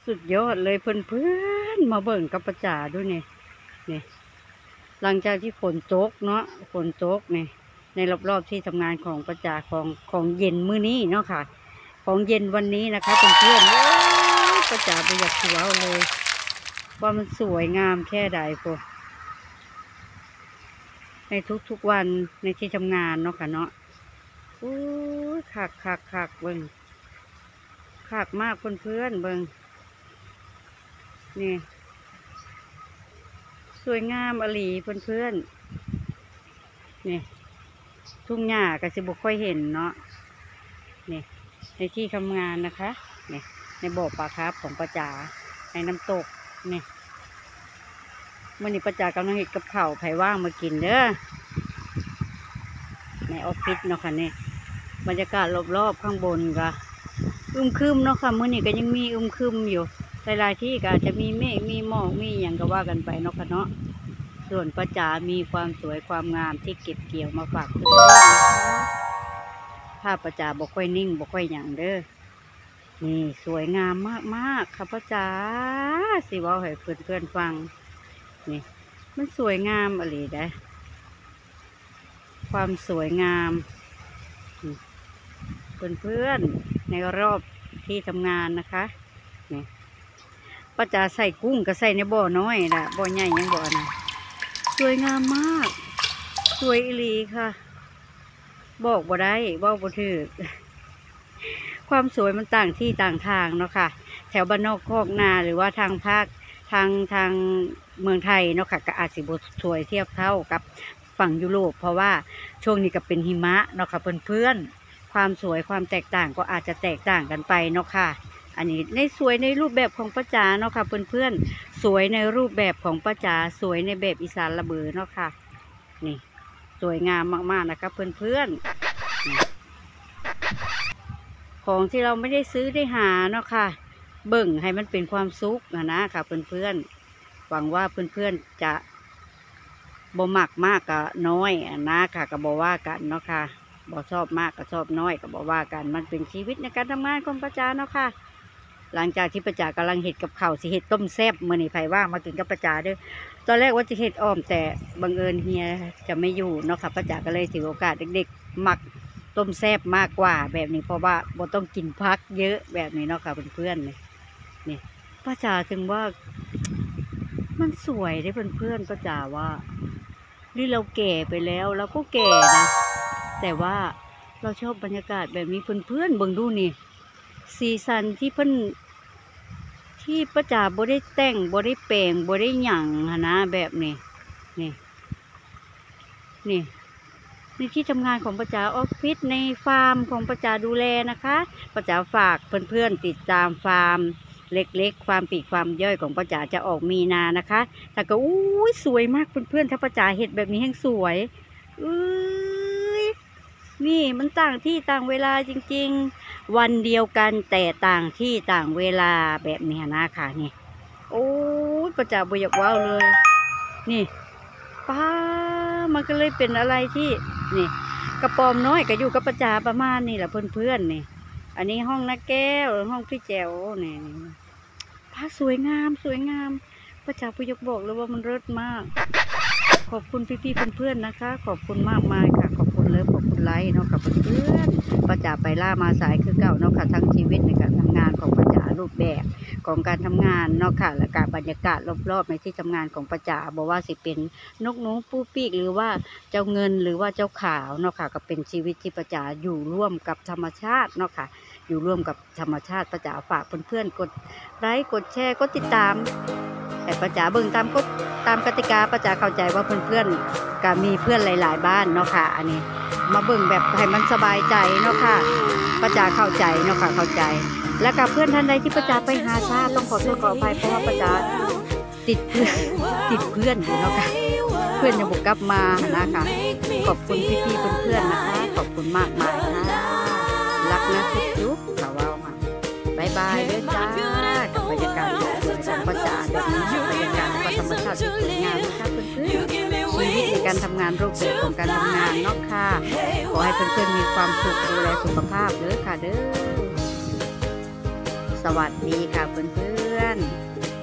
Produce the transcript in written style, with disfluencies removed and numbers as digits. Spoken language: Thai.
สุดยอดเลยเพื่อนๆมาเบิ่งกับประจาด้วยนี่หลังจากที่ฝนตกเนาะฝนตกนี่ในรอบๆที่ทำงานของประจาของเย็นมื้อนี้เนาะค่ะของเย็นวันนี้นะคะเพื่อนๆประจาไปอยากถือเอาเลยว่ามันสวยงามแค่ใดพวกในทุกๆวันในที่ทำงานเนาะค่ะเนาะอู้คักเบิ่งคักมากเพื่อนๆเบิ่งนี่สวยงามอลีเพื่อนๆนี่ทุ่งหญ้าก็สิบ่ค่อยเห็นเนาะนี่ในที่ทำงานนะคะนี่ในบ่อปลาคาร์ฟของประจาในน้ำตกนี่มื่อนี้ประจากำลังเห็ดกับข้าวไผ่ว่างมากินเด้อในออฟฟิศเนาะค่ะนี่บรรยากาศรอบๆข้างบนก็ครึมเนาะค่ะมื่อนี้ก็ยังมีครึมอยู่หลายๆที่ก็อาจจะมีเมฆมีหมอกมีอย่างก็ว่ากันไปเนาะค่ะเนาะส่วนประจามีความสวยความงามที่เก็บเกี่ยวมาฝากเพื่อนๆนะคะถ้าประจาบ่ค่อยนิ่งบ่ค่อยอย่างเด้อนี่สวยงามมากๆค่ะประจาสิว่าให้เพื่อนๆฟังนี่มันสวยงามอะไรได้ความสวยงามเพื่อนๆในรอบที่ทำงานนะคะนี่ป้าจ๋าใส่กุ้งก็ใส่ในบ่อน้อยนะบ่อใหญ่ยังบ่อนะสวยงามมากสวยอีหลีค่ะบอกบ่ได้บอกบ่ถูกความสวยมันต่างที่ต่างทางเนาะค่ะแถวบ้านนอกคอกนาหรือว่าทางภาคทางเมืองไทยเนาะค่ะก็อาจสิบ่สวยเทียบเท่ากับฝั่งยุโรปเพราะว่าช่วงนี้ก็เป็นหิมะเนาะค่ะเพื่อนๆความสวยความแตกต่างก็อาจจะแตกต่างกันไปเนาะค่ะอันนี้ในสวยในรูปแบบของป้าจ๋าเนาะค่ะเพื่อนๆสวยในรูปแบบของป้าจ๋าสวยในแบบอีสานระเบือเนาะค่ะนี่สวยงามมากๆนะคะเพื่อนๆของที่เราไม่ได้ซื้อได้หาเนาะค่ะเบิ่งให้มันเป็นความสุขนะค่ะเพื่อนๆหวังว่าเพื่อนๆจะบ่มักมากก็น้อยนะค่ะก็บ่ว่ากันเนาะค่ะบ่ชอบมากก็ชอบน้อยก็บ่ว่ากันมันเป็นชีวิตในการทำงานของประจาเนาะค่ะหลังจากที่ประจากำลังเห็ดกับข้าวสิเห็ดต้มแซ่บมื้อนี้ไผว่างมากินกับประจาเด้อตอนแรกว่าจะเห็ดอ้อมแต่บังเอิญเฮียจะไม่อยู่เนาะค่ะประจาก็เลยถือโอกาสเด็กๆมักต้มแซ่บมากกว่าแบบนี้เพราะว่าบ่ต้องกินผักเยอะแบบนี้เนาะค่ะเพื่อนๆนี่ประจาถึงว่ามันสวยได้เพื่อนๆประจาว่านี่เราแก่ไปแล้วเราก็แก่นะแต่ว่าเราชอบบรรยากาศแบบนี้เพื่อนๆเบิ่งดูนี่สีสันที่เพิ่นที่ประจาบ่ได้แต่งบ่ได้แปลงบ่ได้หยั่งนะแบบนี้นี่ในที่ทำงานของประจาออฟฟิศในฟาร์มของประจาดูแลนะคะประจาฝากเพื่อนๆติดตามฟาร์มเล็กๆความปีกความย่อยของประจาจะออกมีนานะคะแต่ก็อู้ยสวยมากเพื่อนๆถ้าประจาเห็ดแบบนี้แห้งสวยนี่มันต่างที่ต่างเวลาจริงๆวันเดียวกันแต่ต่างที่ต่างเวลาแบบนี้นะค่ะนี่โอ้ยประจาบ่อยากว้าวเลยนี่ป้ามันก็เลยเป็นอะไรที่นี่กระปอมน้อยก็อยู่กับประจาประมาณนี่แหละเพื่อนๆนี่อันนี้ห้องนักแก้วห้องพี่แจ๋วนี่พักสวยงามประจาผู้ยกบอกเลยว่ามันเลิศมากขอบคุณพี่ๆเพื่อนๆนะคะขอบคุณมากมายค่ะขอบคุณเลิฟขอบคุณไลค์เนาะกับเพื่อนๆประจาไปล่ามาสายคือเก่าเนาะค่ะทั้งชีวิตในการทำงานของประจารูปแบบของการทำงานเนาะค่ะและการบรรยากาศรอบๆในที่ทำงานของประจาบอกว่าสิเป็นนกหนูปูปีกหรือว่าเจ้าเงินหรือว่าเจ้าขาวเนาะค่ะก็เป็นชีวิตที่ประจาอยู่ร่วมกับธรรมชาติเนาะค่ะอยู่ร่วมกับธรรมชาติประจาฝากเพื่อนๆกดไลค์กดแชร์กดติดตามแต่ประจาเบิ่งตามกติกาประจาเข้าใจว่าเพื่อนๆก็มีเพื่อนหลายๆบ้านเนาะค่ะอันนี้มาเบิ่งแบบให้มันสบายใจเนาะค่ะประจาเข้าใจเนาะค่ะเข้าใจและกับเพื่อนท่านใดที่ประจาไปหาชาต้องขอโทษขออภัยเพราะว่าประจาติดเพื่อนอยู่เนาะค่ะเพื่อนยังบุกกลับมานะคะขอบคุณพี่ๆเพื่อนๆนะคะขอบคุณมากมายค่ะรักนะจุ๊บๆค่ะว้าวมาบายบายเด้อจ้ากับบรรยากาศของประจาแบบนี้บรรยากาศและธรรมชาติที่สวยงามนะคะเพื่อนๆชีวิตในการทำงานรูปแบบของการทำงานเนาะค่ะขอให้เพื่อนๆมีความสุขดูแลสุขภาพเด้อค่ะเด้อสวัสดีค่ะเพื่อนๆน